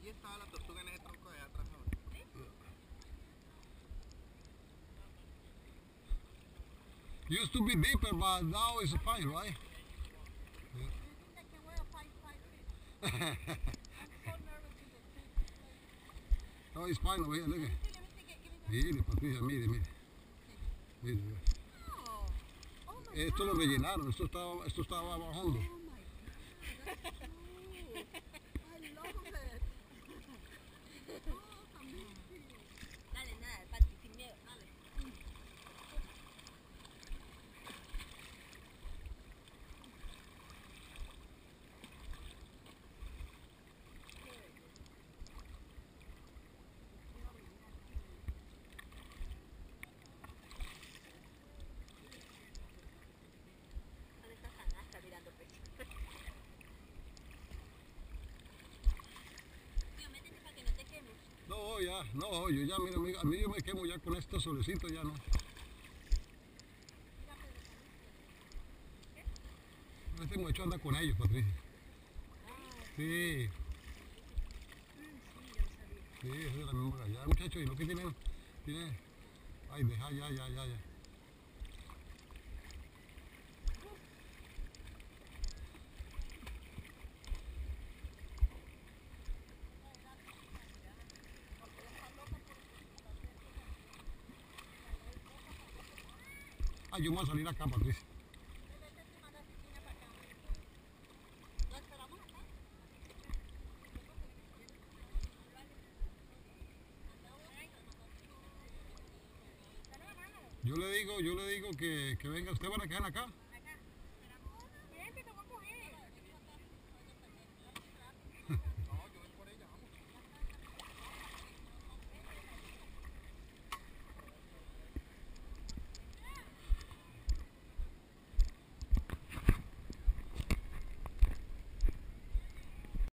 Allí estaba la tortuga en ese tronco de allá atrás ahora. Used to be deeper, but now it's fine, right? Do you think they can wear a 5'5" fish? I'm so nervous with the fish. No, it's fine over here, look at it. Let me take it. Give me Mire, Patricia, mire, mire. Mire, mire. Oh, oh my Esto lo God. rellenaron, esto estaba bajando. Oh my God, that's cool. I love it. Oh, amazing. Dale, nada, Pati, sin miedo, dale. ¿Dónde está Sanasta mirando pecho? Tío, métete para que no te quemes. No, ya, no, yo ya, mira, a mí yo me quemo ya con este solecito, ya no. Este muchacho anda con ellos, Patricia. Sí, sí, esa es la misma allá, muchachos, y lo que tienen, ay, deja, ya. Ay, yo me voy a salir acá, Patricia. ¿Lo esperamos acá? Yo le digo que venga, ¿usted van a quedar acá?